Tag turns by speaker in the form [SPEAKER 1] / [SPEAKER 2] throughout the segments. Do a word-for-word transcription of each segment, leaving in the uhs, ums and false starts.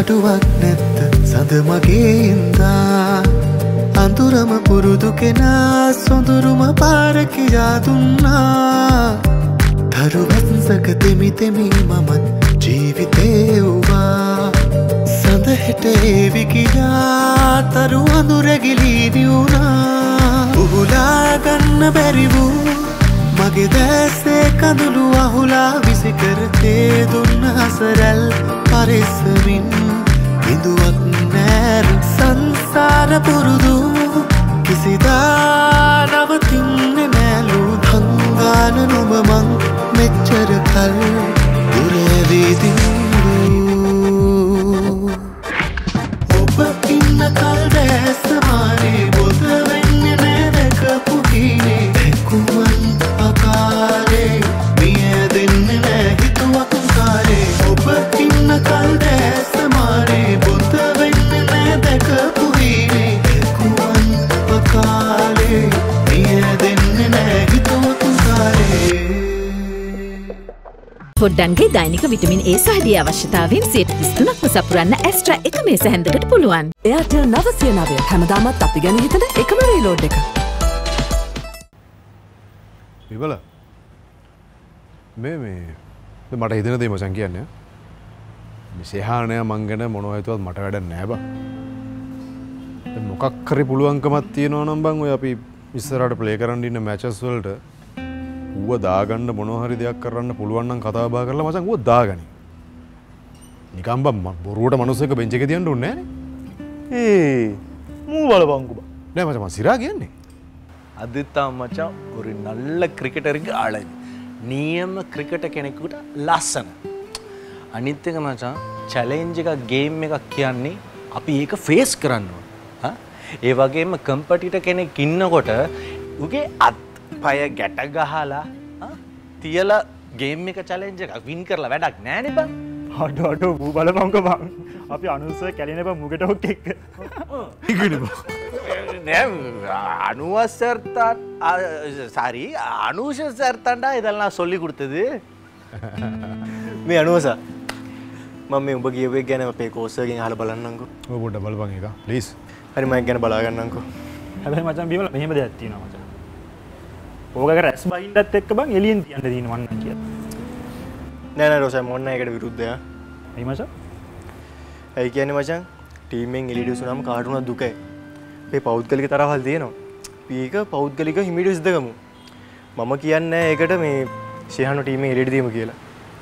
[SPEAKER 1] අඩුවක් නැත්ත සඳ මගේ ඉඳා අඳුරම පුරුදු කෙනා සොඳුරුම පාර කියා දුන්නා තරු වැස්සක තෙමි තෙමි මමත් ජීවිතේ වුණා සඳ හෙට ඒවි කියා තරු අඳුරගිලී නිවුණා උහුලා ගන්න බැරි වූ මගේ දැසේ කඳුළු අහුලා විසිකර තේ දුන්න හසරැල් පරිස්සමින් බිඳුවක් නෑර සංසාර පුරුදු කිසිදා නවතින්නේ නෑලු හංගාන නුඹ මං මෙච්චර කල් දුරේදීතින්ලු ඔබ ඉන්න කල් දැස්සමානේ බොද වෙන්නේ නෑ දැකපු හීනේ දැකුමන් අකාරේ මිය දෙන්නේ නෑ හිතුවක් කාරේ ඔබ ඉන්න කල් දැස්සමානේ බොද වෙන්නේ නෑ දැකපු හීනේ දැකුමන් අකාරේ මිය දෙන්නේ නෑ හිතුවක් කාරේ
[SPEAKER 2] පොඩ්ඩන්ගේ දෛනික විටමින් A සහ D අවශ්‍යතාවයෙන් සියයට තිස් තුනක්ම සපුරන්න ඇස්ට්‍රා එක මේස හැන්දකට පුළුවන්.
[SPEAKER 3] එයාටෙල් නවසිය නවය හැමදාමත් අපි ගැන හිතන එකම රීලෝඩ් එක.
[SPEAKER 4] විමල මේ මේ මට හිතෙන දේ මචං කියන්නේ. මේ සේහානය මං ගැන මොනවා හිතුවත් මට වැඩක් නෑ බං. දැන් මොකක් හරි පුළුවන්කමක් තියෙනවා නම් බං ඔය අපි ඉස්සරහට ප්ලේ කරන්න ඉන්න මැචස් වලට ඌව දාගන්න මොනවා හරි දෙයක් කරන්න පුළුවන් නම් කතා බහ කරලා මචං ඌව දාගනි. නිකන් බං බොරුවට මිනිස්සෙක් බෙන්ච් එකේ තියන්න ඕනේ නෑනේ.
[SPEAKER 5] ඒ මූ බලපංකෝ බං.
[SPEAKER 4] නෑ මචං මං සිරා කියන්නේ.
[SPEAKER 5] அதுதான் மச்சான் ஒரு நல்ல கிரிக்கெட்டருக்கு அழகு නියම ක්‍රිකට් කෙනෙකුට ලස්සන අනිත් එක මචං චැලෙන්ජ් එකක් ගේම් එකක් කියන්නේ අපි ඒක ෆේස් කරන්න ඕන හා ඒ වගේම කම්පිටිටර් කෙනෙක් ඉන්නකොට උගේ අත් පය ගැට ගහලා හා තියලා ගේම් එක චැලෙන්ජ් එකක් වින් කරලා වැඩක් නෑනේ බං
[SPEAKER 6] අඩ අඩ මූ බලපංකෝ බං අපි අනුස්සය කැලේනේ බං මුගෙට හොක් එක්ක
[SPEAKER 4] ඉගෙන බං
[SPEAKER 5] නෑ අනුව සර් தான் சாரி அனுஷ சார் தான்டா இதெல்லாம் சொல்லி கொடுத்தது මේ අනුව සර් මම මේ උඹ කියපු එක ගැන අපේ කෝස් එකෙන් අහලා බලන්නම්කෝ
[SPEAKER 4] ඔය පොඩ්ඩක් බලපන් එක ප්ලීස්
[SPEAKER 5] හරි මම ඒක ගැන බලා ගන්නම්කෝ
[SPEAKER 6] හැබැයි මචං බීමල මෙහෙම දෙයක් තියෙනවා මචං ඕක රැස් බහින්නත් එක්ක බං එළියෙන් තියන්න දින වන්න කියලා
[SPEAKER 5] නෑ නෑ රොසයි මොන්න ඒකට විරුද්ධයි
[SPEAKER 6] එයි මචං
[SPEAKER 5] ඒ කියන්නේ මචං ටීම් එකෙන් එළියට උසුනම කාට උනත් දුකයි මේ පෞද්ගලික තරහවල් තියෙනවා. මේක පෞද්ගලික හිමිට විසඳ ගමු. මම කියන්නේ ඒකට මේ ශේහාන ටීම් එකේ එළියට දීමු කියලා.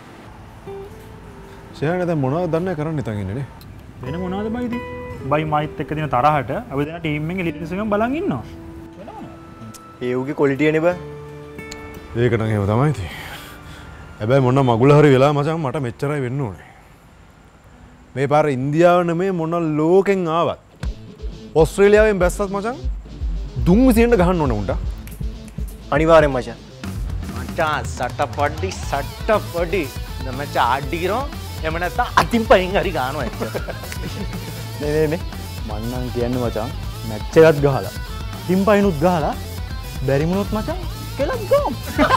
[SPEAKER 4] ශේහාන දැන් මොනවද දන්නේ කරන්න හිතන් ඉන්නේ නේ?
[SPEAKER 6] වෙන මොනවද බයිද? බයි මයිත් එක්ක දින තරහට අපි දෙන ටීම් එකෙන් එළියට ඉස්සගෙන බලන් ඉන්නවා.
[SPEAKER 5] ඒ උගේ ක්වොලිටි එනේ බා.
[SPEAKER 4] ඒක නම් එහෙම තමයි ඉතින්. හැබැයි මොන මගුල හරි වෙලා මචං මට මෙච්චරයි වෙන්න ඕනේ. මේ පාර ඉන්දියාව නෙමේ මොන ලෝකෙන් ආවත් ඔස්ට්‍රේලියාවෙන් බැස්සත් මචං දුම් විසින්න ගහන්න ඕන උන්ට
[SPEAKER 5] අනිවාර්යෙන් මචං
[SPEAKER 7] මචං සටපඩි සටපඩි නමච ආඩිරෝ එහෙම නැත්නම් අතින් පයින් හරි ගන්නවා එච්ච
[SPEAKER 6] නේ නේ නේ මන්නම් කියන්නේ මචං මැච් එකත් ගහලා අතින් පයින්ුත් ගහලා බැරි වුණොත් මචං කෙලක් ගොම්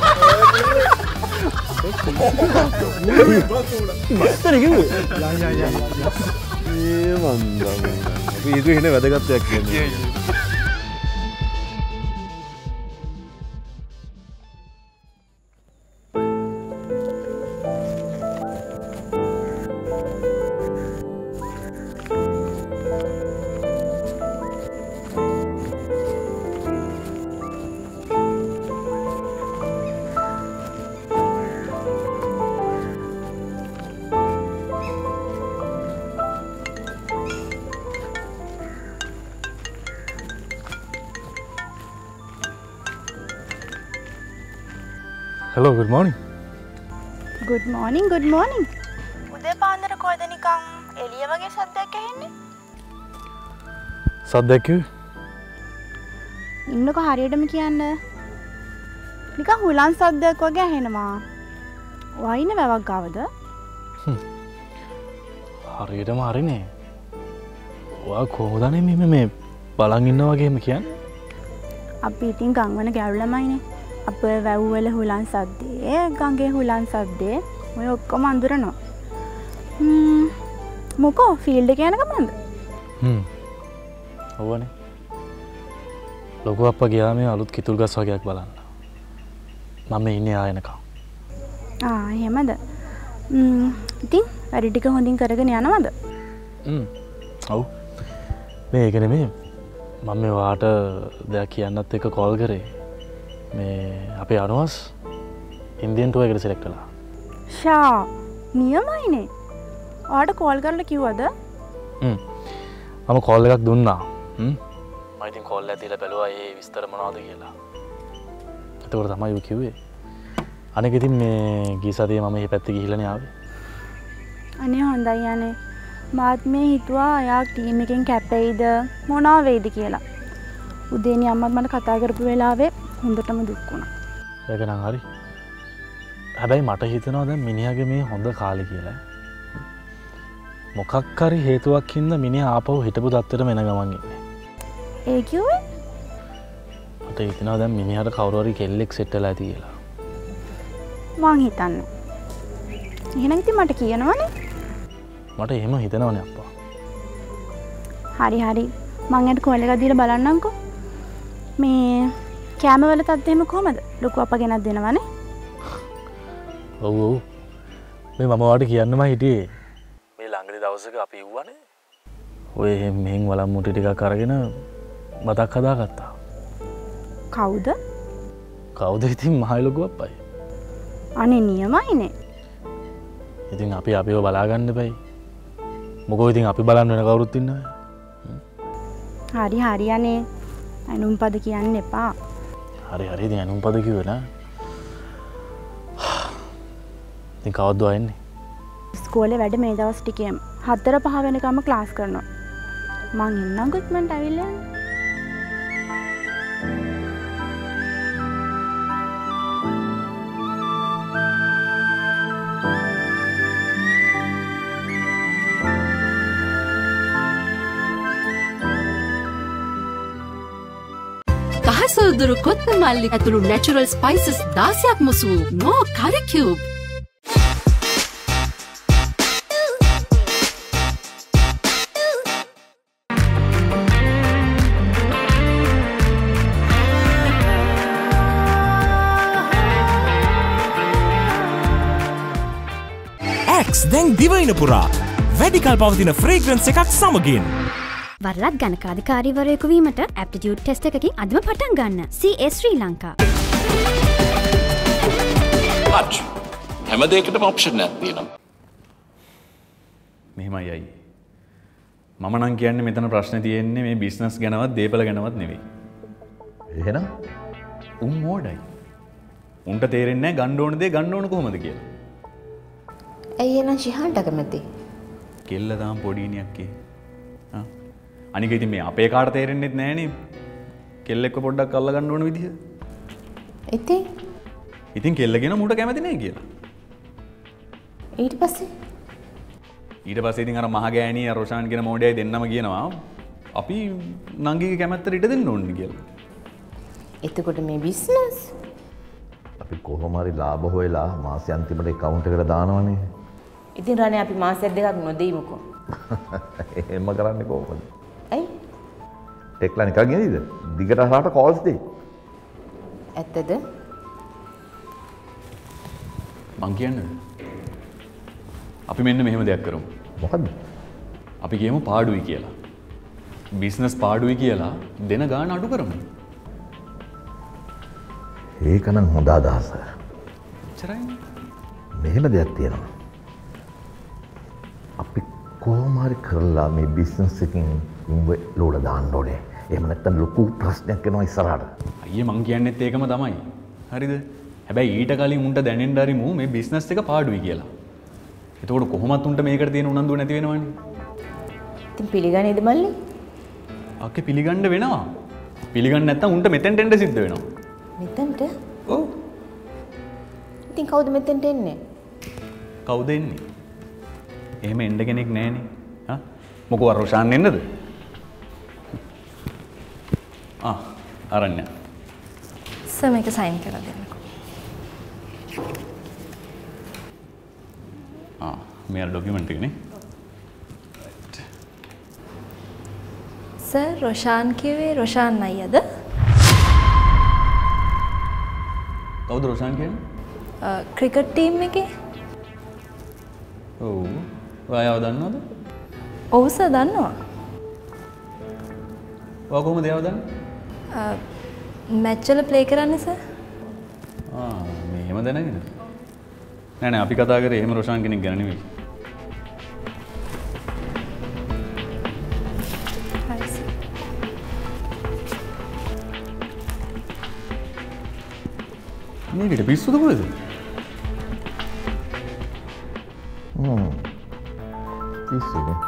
[SPEAKER 6] මස්තර කිව්වේ යා යා යා
[SPEAKER 4] ඒ මන්දා අපි ඊට ඉන්නේ වැදගත් දෙයක් කියන්නේ
[SPEAKER 6] Hello, good morning.
[SPEAKER 8] Good morning, good morning. උදේ පාන්දර කොහෙද නිකන් එළිය වගේ සද්දයක් ඇහෙන්නේ?
[SPEAKER 6] සද්දයක්
[SPEAKER 8] ඉන්නකො හරියටම කියන්න. නිකන් හුලන් සද්දයක් වගේ ඇහෙනවා. වයින් වැවක් ගාවද?
[SPEAKER 6] හරියටම හරිනේ. ඔයා කොහොමද මේ මේ බලන් ඉන්නා වගේම කියන්නේ?
[SPEAKER 8] අපි ඉතින් ගම්වන ගැව් ළමයිනේ. අපේ වැව් වල හුලන් සද්දේ, ගඟේ හුලන් සද්දේ ඔය ඔක්කොම අඳුරනවා. හ්ම් මොකෝ ෆීල්ඩ් එක යන ගමන්ද?
[SPEAKER 6] හ්ම්. ඔවනේ. ලොකු අප්පා ගියා මේ අලුත් කිතුල් ගස් වගේක් බලන්න. මම ඉන්නේ ආයෙනකම්.
[SPEAKER 8] ආ එහෙමද? ම්ම් ඉතින් වැඩි ටික හොඳින් කරගෙන යනවද?
[SPEAKER 6] හ්ම්. ඔව්. මේ ඒක නෙමෙයි. මම මේ වාට දෙයක් කියන්නත් එක්ක කෝල් කරේ. මේ අපේ අනුවස් ඉන්දියන් ටුවර් එකට සිලෙක්ට් කළා.
[SPEAKER 8] ෂා නියමයිනේ. ඔයාට කෝල් කරලා කිව්වද?
[SPEAKER 6] හ්ම්. මම කෝල් එකක් දුන්නා. හ්ම්. මම ඉතින් කෝල් එක දීලා බැලුවා ඒ විස්තර මොනවද කියලා. එතකොට තමයි ඌ කිව්වේ. අනෙක ඉතින් මේ ගිය සතියේ මම මේ පැත්තේ ගිහිල්ලානේ ආවේ.
[SPEAKER 8] අනේ හොඳයි යන්නේ. මාත් මේ හිතුවා එයා ටීම් එකෙන් කැපෙයිද මොනවා වෙයිද කියලා. උදේනි අම්මත් මට කතා කරපු වෙලාවේ හොඳටම දුක් වුණා.
[SPEAKER 6] ඒක නම් හරි. හැබැයි මට හිතෙනවා දැන් මිනිහාගේ මේ හොඳ කාලේ කියලා. මොකක් හරි හේතුවක් හින්දා මිනිහා ආපහු හිටපු තත්ත්වෙට එන ගමන් ඉන්නේ.
[SPEAKER 8] ඒ කිව්වේ?
[SPEAKER 6] මට හිතෙනවා දැන් මිනිහාට කවුරු හරි කෙල්ලෙක් සෙට් වෙලා ඇති කියලා.
[SPEAKER 8] මං හිතන්නේ. එහෙනම් ඉතින් මට කියනවනේ.
[SPEAKER 6] මට එහෙම හිතෙනවනේ අප්පා.
[SPEAKER 8] හරි හරි. මං යට කෝල් එකක් දීලා බලන්නම්කෝ. මේ කැම වල තත්ත්වය එහෙම කොහමද? ලොකු අප්පා ගෙනත් දෙනවනේ.
[SPEAKER 6] ඔව් ඔව්. මේ මම වාට කියන්නම හිටියේ. මේ ළඟදී දවසක අපි ඉව්වනේ. ඔය මෙහෙන් වලම් මුටි ටිකක් අරගෙන මතක් හදාගත්තා.
[SPEAKER 8] කවුද?
[SPEAKER 6] කවුද ඉතින් මහයි ලොකු අප්පයි.
[SPEAKER 8] අනේ නියමයිනේ.
[SPEAKER 6] ඉතින් අපි අපිව බලාගන්න බෑ. මොකෝ ඉතින් අපි බලන්න වෙන කවුරුත් ඉන්නවද?
[SPEAKER 8] හරි හරි අනේ. අනුම්පද කියන්න එපා.
[SPEAKER 6] හරි හරි ඉතින් අනුම්පද කිව්වේ නා. ඉතින් කවද්ද ආන්නේ?
[SPEAKER 8] ඉස්කෝලේ වැඩ මේ දවස් ටිකේම හතර පහ වෙනකම්ම ක්ලාස් කරනවා. මං එන්නම් ගොත්මන්ට ඇවිල්ලා යන්න.
[SPEAKER 2] සුදුරු කොත්ත මල්ලි ඇතුළු නැචරල් ස්පයිසස් දාසයක් මුසු වූ නෝ කරි කියුබ්.
[SPEAKER 9] X දැන් දිවයින පුරා වැඩිකල් පවතින ෆ්‍රේග්‍රන්ස් එකක් සමගින්
[SPEAKER 10] වරලත් ගණකාධිකාරීවරයෙකු වීමට ඇප්ටිටියුඩ් ටෙස්ට් එකකින් අදම පටන් ගන්න. සී ඒ ශ්‍රී ලංකා.
[SPEAKER 11] පච් හැම දෙයකටම ඔප්ෂන් එකක් තියෙනවා.
[SPEAKER 5] මෙහෙමයි අයියේ. මම නම් කියන්නේ මෙතන ප්‍රශ්නේ තියෙන්නේ මේ බිස්නස් ගැනවත් දේපල ගැනවත් නෙවෙයි.
[SPEAKER 12] එහෙනම්
[SPEAKER 5] උන් මෝඩයි. උන්ට තේරෙන්නේ නැහැ ගන්න ඕන දේ ගන්න ඕන කොහොමද කියලා.
[SPEAKER 13] ඇයි එහෙනම් ශිහාන්ට කැමති?
[SPEAKER 5] කෙල්ල තාම පොඩිනියක් කේ. අනික ඉතින් මේ අපේ කාට තේරෙන්නෙත් නෑනේ කෙල්ලෙක්ව පොඩ්ඩක් අල්ල ගන්න ඕන විදිහ.
[SPEAKER 13] ඉතින්
[SPEAKER 5] ඉතින් කෙල්ලගෙන මුට කැමති නෑ කියලා.
[SPEAKER 13] ඊට පස්සේ
[SPEAKER 5] ඊට පස්සේ ඉතින් අර මහ ගෑණී අර රොෂාන් කියන මොඩයයි දෙන්නම කියනවා අපි නංගිගේ කැමැත්තට ඉඩ දෙන්න ඕනේ කියලා.
[SPEAKER 13] එතකොට මේ බිස්නස්
[SPEAKER 12] අපි කොහොම හරි ලාභ හොයලා මාසෙ අන්තිමට account එකට දානවනේ.
[SPEAKER 13] ඉතින් රණේ අපි මාසයක් දෙකක් නොදෙයිමුකෝ.
[SPEAKER 12] එහෙම කරන්නේ කොහොමද?
[SPEAKER 13] ඇයි?
[SPEAKER 12] ටෙක්ලා නිකන් ගෙනීද? දිගට අහකට කෝල්ස් දෙයි.
[SPEAKER 13] ඇත්තද?
[SPEAKER 5] මං කියන්නේ. අපි මෙන්න මෙහෙම දෙයක් කරමු.
[SPEAKER 12] මොකද්ද?
[SPEAKER 5] අපි කියමු පාඩුයි කියලා. බිස්නස් පාඩුයි කියලා දෙන ගාන අඩු කරමු.
[SPEAKER 12] ඒක නම් හොඳ අදහස.
[SPEAKER 5] එච්චරයි.
[SPEAKER 12] මෙහෙම දෙයක් තියෙනවා. අපි කොහොම හරි කරලා මේ බිස්නස් එකකින් උඹ ලෝඩ දාන්න ඕනේ. එහෙම නැත්නම් ලොකු ප්‍රශ්නයක් එනවා ඉස්සරහට.
[SPEAKER 5] අයියේ මං කියන්නේත් ඒකම තමයි. හරිද? හැබැයි ඊට කලින් උන්ට දැනෙන්න හරි මූ මේ බිස්නස් එක පාඩුයි කියලා. එතකොට කොහොමත් උන්ට මේකට තියෙන උනන්දුව නැති වෙනවනේ.
[SPEAKER 13] ඉතින් පිළිගන්නේද මල්ලි?
[SPEAKER 5] අක්කේ පිළිගන්න වෙනවා. පිළිගන්නේ නැත්නම් උන්ට මෙතෙන්ට එන්න සිද්ධ වෙනවා.
[SPEAKER 13] මෙතෙන්ට?
[SPEAKER 5] ඔව්.
[SPEAKER 13] ඉතින් කවුද මෙතෙන්ට එන්නේ?
[SPEAKER 5] කවුද එන්නේ? එහෙම එන්න කෙනෙක් නැහනේ. හා? මොකෝ අර රොෂාන් එන්නද? ආ අරන්න.
[SPEAKER 13] සර් මේක සයින් කරලා දෙන්නකෝ.
[SPEAKER 5] ආ මේ අර ડોකියුමන්ට් එකනේ.
[SPEAKER 13] සර් රොෂාන් කිව්වේ රොෂාන් අයියද?
[SPEAKER 6] කවුද රොෂාන් කියන්නේ?
[SPEAKER 13] ක්‍රිකට් ටීම් එකේ.
[SPEAKER 6] ඔව්. ඔයාව දන්නවද?
[SPEAKER 13] ඔව් සර් දන්නවා.
[SPEAKER 6] ඔයා කොහොමද එයාව දන්නේ?
[SPEAKER 13] මැච් වල ප්ලේ කරන්නේ සර්.
[SPEAKER 6] ආ මෙහෙම දැනගෙන. නෑ නෑ අපි කතා කරේ එහෙම රොෂාන් කෙනෙක් ගැන නෙවෙයි.
[SPEAKER 13] හරි සර්.
[SPEAKER 6] මේකට පිස්සුද කොහෙද?
[SPEAKER 12] හ්ම්. පිස්සුද?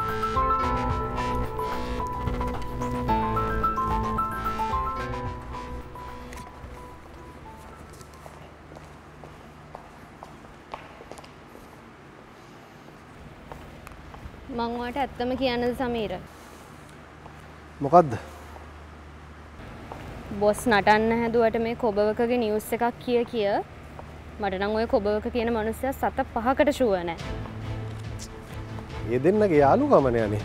[SPEAKER 14] මං ඔයාට ඇත්තම කියන්නද සමීර?
[SPEAKER 4] මොකද්ද?
[SPEAKER 14] බොස් නටන්න හැදුවට මේ කොබවකගේ නිවුස් එකක් කිය කිය මට නම් ඔය කොබවක කියන මිනිස්සයා සත පහකට ෂුවර් නැහැ.
[SPEAKER 4] ඒ දෙන්නගේ යාළුකමනේ අනේ.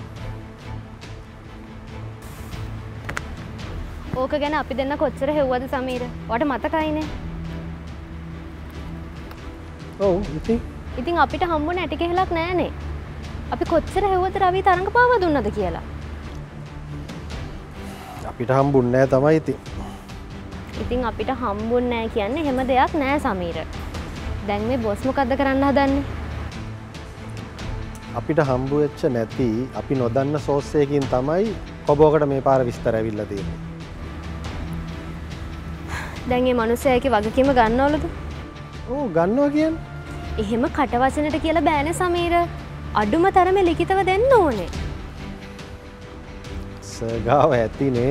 [SPEAKER 14] ඕක ගැන අපි දෙන්න කොච්චර හෙව්වද සමීර? ඔයාට මතකයිනේ.
[SPEAKER 4] ඔව් ඉතින්
[SPEAKER 14] ඉතින් අපිට හම්බුනේ ඇටි කෙහෙලක් නැහනේ. අපි කොච්චර හෙව්වද රවි තරඟ පාවා දුන්නද කියලා.
[SPEAKER 4] අපිට හම්බුන්නේ නැහැ තමයි ඉතින්.
[SPEAKER 14] ඉතින් අපිට හම්බුන්නේ නැහැ කියන්නේ එහෙම දෙයක් නෑ සමීර. දැන් මේ බොස් මොකද්ද කරන්න හදන්නේ?
[SPEAKER 4] අපිට හම්බ වෙච්ච නැති අපි නොදන්න සෝස් එකකින් තමයි කොබෝකට මේ පාර විස්තර ඇවිල්ලා තියෙන්නේ.
[SPEAKER 14] දැන් මේ මිනිස්සයා ඒකේ වගකීම ගන්නවලුද?
[SPEAKER 4] ඔව් ගන්නවා කියන්නේ.
[SPEAKER 14] එහෙම කටවචනට කියලා බෑනේ සමීර. අඩුම තරමේ ලිඛිතව දෙන්න ඕනේ.
[SPEAKER 4] සගාව ඇතිනේ.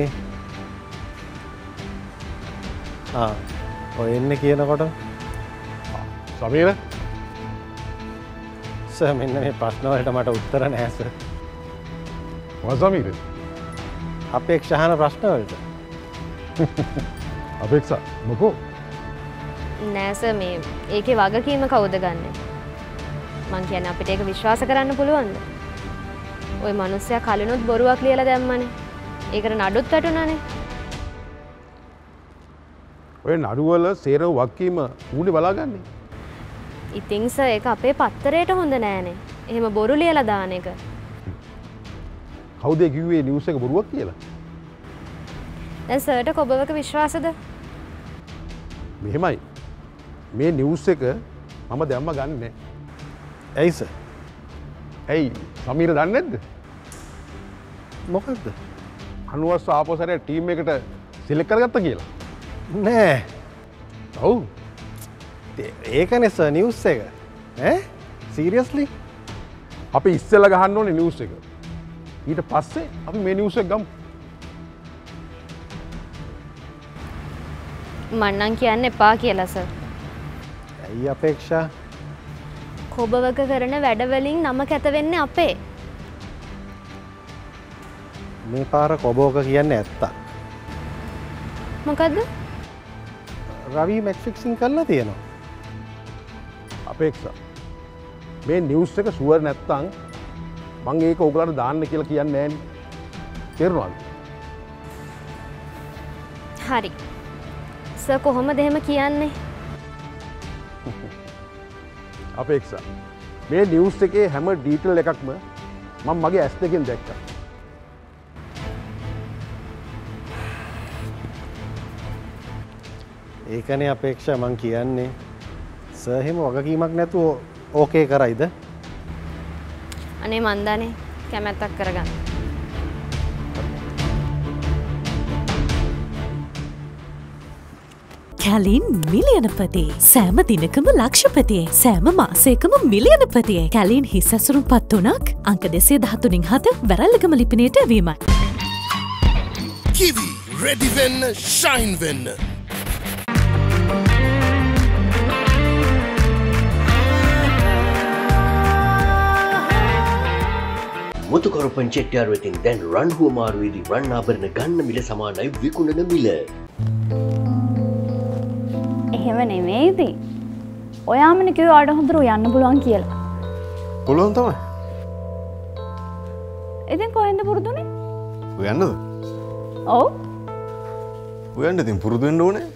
[SPEAKER 4] ආ ඔය එන්නේ කියනකොට සමීර සර් මෙන්න මේ ප්‍රශ්න වලට මට උත්තර නැහැ සර්. මොකද සමීර? අපේක්ෂාහන ප්‍රශ්න වලට. අපේක්ෂා මොකෝ?
[SPEAKER 14] නෑ සර් මේ ඒකේ වගකීම කවුද ගන්නෙ? මං කියන්නේ අපිට ඒක විශ්වාස කරන්න පුළුවන්ද? ওই මිනිස්සයා කලිනුත් බොරුවක් ලියලා දැම්මනේ. ඒකට නඩුත් වැටුණානේ.
[SPEAKER 4] ඔය නඩුවල සේරව වක්කීම ඌනේ බලාගන්නේ.
[SPEAKER 14] ඉතින් සර් ඒක අපේ පත්තරේට හොඳ නෑනේ. එහෙම බොරු ලියලා දාන එක.
[SPEAKER 4] කවුද කිව්වේ නිවුස් එක බොරුවක් කියලා?
[SPEAKER 14] දැන් සර්ට කොබවක විශ්වාසද?
[SPEAKER 4] මෙහෙමයි. මේ නිවුස් එක මම දැම්ම ගන්නෙ නෑ. ඇයි සර්? ඇයි සමීර දන්නේ නැද්ද? මොකද්ද? අනුවස්ස ආපෝසරේ ටීම් එකට සිලෙක්ට් කරගත්තා කියලා. නෑ. ඔව්. ඒකනේ සර් නිවුස් එක. ඈ? සීරියස්ලි? අපි ඉස්සෙල්ලා ගහන්න ඕනේ නිවුස් එක. ඊට පස්සේ අපි මේ නිවුස් එක ගමු.
[SPEAKER 14] මන්නම් කියන්න එපා කියලා සර්.
[SPEAKER 4] ඇයි අපේක්ෂා?
[SPEAKER 14] කොබවක කරන වැඩවලින් නම කැත වෙන්නේ අපේ.
[SPEAKER 4] මේ පාර කොබෝක කියන්නේ ඇත්ත.
[SPEAKER 14] මොකද්ද?
[SPEAKER 4] රවි මැච් ෆික්සින් කරලා තියෙනවා. අපේක්ෂා. මේ නිවුස් එක ෂුවර් නැත්තම් මම ඒක ඔයගලන්ට දාන්න කියලා කියන්නේ නෑනේ. තේරුණාද?
[SPEAKER 14] හරි. සර් කොහොමද එහෙම කියන්නේ?
[SPEAKER 4] අපේක්ෂා. මේ නිවුස් එකේ හැම ඩීටේල් එකක්ම මම මගේ ඇස් දෙකෙන් දැක්කා. ඒකනේ අපේක්ෂා මං කියන්නේ. සර් එහෙම වගකීමක් නැතුව ඕකේ කරයිද?
[SPEAKER 14] අනේ මන්දානේ කැමැත්තක් කරගන්න.
[SPEAKER 2] කැලින් මිලියනපතිේ සෑම දිනකම ලක්ෂපතියේ සෑම මාසයකම මිලියනපතියේ කැලින් හිස් ඇසුරුම් පත් වනක් අංක දෙසේ දහතුනින් හත වැරල්ලගම ලිපිනයට වීමයි.
[SPEAKER 15] කිවි රෙඩි වෙන්න ෂයින් වෙන්න.
[SPEAKER 16] මුතුකරුපන් චෙට්ටියාරු වෙතින් දැන් රන් හුවමාරුවේදී රන් ආභරණ ගන්න මිල සමානයි විකුණන මිල.
[SPEAKER 8] එහෙම නෙමෙයි ඉතින්. ඔයාමනේ කිව්වා ආඩ හොඳට යන්න පුළුවන් කියලා.
[SPEAKER 4] පුළුවන් තමයි.
[SPEAKER 8] ඉතින් කොහෙන්ද පුරුදුනේ?
[SPEAKER 4] ඔය යන්නද?
[SPEAKER 8] ඔව්.
[SPEAKER 4] උයන්ට ඉතින් පුරුදු වෙන්න ඕනේ.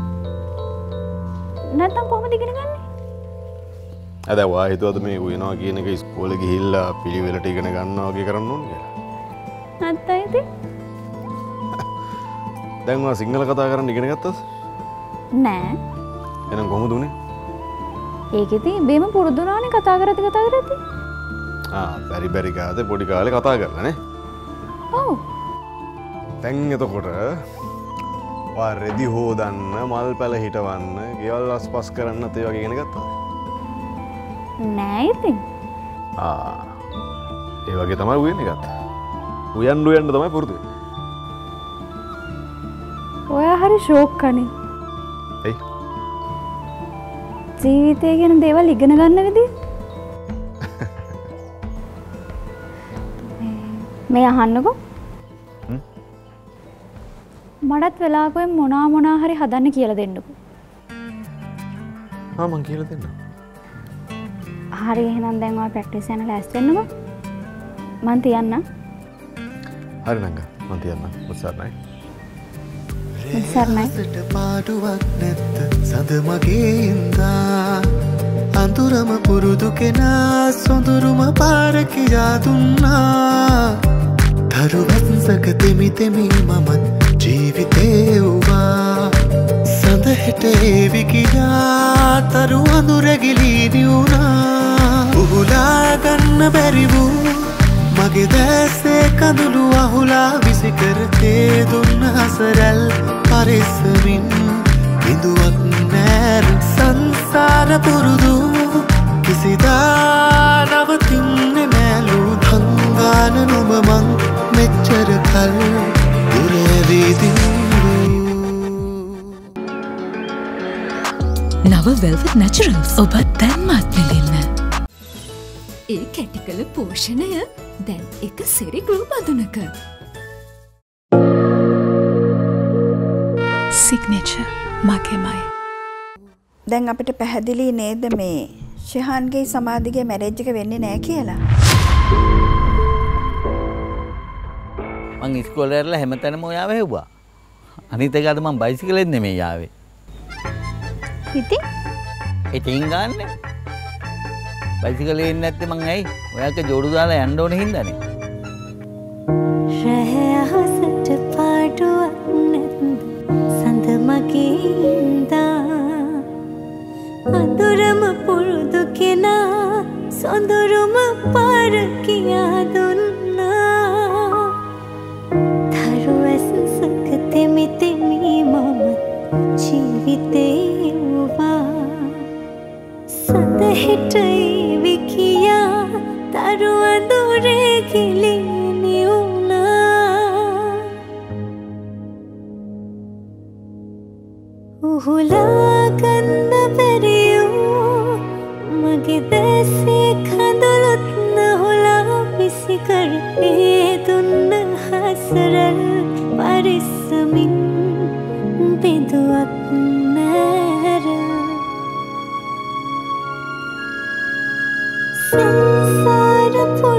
[SPEAKER 8] නැත්තම් කොහොමද ඉගෙන ගන්නේ?
[SPEAKER 4] අද වා හිතුවද මේ උයනවා කියන එක ඉස්කෝලේ ගිහිල්ලා පිළිවෙලට ඉගෙන ගන්නවා වගේ කරන්න ඕනේ කියලා.
[SPEAKER 8] නැත්තම් ඉතින්
[SPEAKER 4] දැන් ඔයා සිංහල කතා කරන්න ඉගෙන ගත්තද?
[SPEAKER 8] නෑ.
[SPEAKER 4] එහෙනම් කොහොමද උනේ?
[SPEAKER 8] ඒක ඉතින් බේම පුරුදු වුණානේ කතා කරද්දි කතා කරද්දි.
[SPEAKER 4] ආ බැරි බැරි කාලේ පොඩි කාලේ කතා කරලා නේ.
[SPEAKER 8] ඔව්.
[SPEAKER 4] දැන් එතකොට ඔයා රෙදි හොදන්න, මල් පැල හිටවන්න, ගෙවල් අස්පස් කරන්නත් ඒ වගේ ඉගෙන ගත්තද?
[SPEAKER 8] නෑ ඉතින්.
[SPEAKER 4] ආ ඒ වගේ තමයි උයන්නේ ගත්තා. උයන්න උයන්න තමයි පුරුදු වෙන්නේ.
[SPEAKER 8] ඔයා හරි ෂෝක් කනේ.
[SPEAKER 4] එයි.
[SPEAKER 8] ජීවිතය ගැන දේවල් ඉගෙන ගන්න විදිහ. මේ අහන්නකෝ. මටත් වෙලාවක මොනවා මොනවා හරි හදන්න කියලා දෙන්නකෝ.
[SPEAKER 4] ආ මං කියලා දෙන්නම්.
[SPEAKER 8] හරි එහෙනම් දැන් ඔයා ප්‍රැක්ටිස් යන ලෑස්ති වෙන්නකෝ. මං තියන්න.
[SPEAKER 4] හරි නංග මං තියන්න. උත්සාහයි.
[SPEAKER 1] සට පාඩුවක් නැත්ත සඳ මගේ ඉඳා අඳුරම පුරුදු කෙනා සොඳුරුම පාර කියා දුන්නා තරුවත්සක තෙමි තෙමි මමත් ජීවිතේ වූවා සඳ හෙට ඒවි කියා තරු අඳුරැගිලී නිවුණා උහුලා ගන්න බැරි වූ මගේ දැසේ කඳුළු අහුලා විසිකර තේ දුන්න හසරැල් පරිස්සමින් බිඳුවක් නෑර සංසාර පුරුදු කිසිදා නවතින්නේ නෑලු හංගාන නුඹ මං මෙච්චර කල් දුරැවිදිවූ
[SPEAKER 2] නව වෙල්වෙට් නැචරල්ස් ඔබත් දැන්මත් විඳින්න. ඒ කැටිකල පෝෂණය දැන් එක සිරි ගෘහ බඳුනක.
[SPEAKER 17] සිග්නේචර් මගේමයි.
[SPEAKER 18] දැන් අපිට පැහැදිලි නේද මේ ශිහාන්ගේ සමාධිගේ මැරේජ් එක වෙන්නේ නැහැ කියලා?
[SPEAKER 19] මං ඉස්කෝලේ ඉරලා හැමතැනම ඔයාව හෙව්වා. අනිත් එක අද මං බයිසිකලෙන් නෙමෙයි ආවේ.
[SPEAKER 18] ඉතින්
[SPEAKER 19] ඉතින් ගන්න. බයිසිකලේ ඉන්නේ නැත්තේ මං ඇයි? ඔයාගේ ජෝඩු දාලා යන්න ඕනේ හින්දානේ.
[SPEAKER 20] රැහැ අහසට පාඩුවක් නැත්ද සඳ මගේ ඉඳා අඳුරම පුරුදු කෙනා සොඳුරුම පාර කියා දුන්නා තරුවැසක තෙමි තෙමි මම ජීවිතේ වූවා සඳ හෙට ඒවි කියා තරු අඳුරේ ගිලී උහුලා ගන්න බැරියෝ මගේ දැසේ කඳුළුත් නහුලා විසිකර ඒ දුන්න හසරල් පරිස්සමින් බිඳුවක් නෑර සංසාර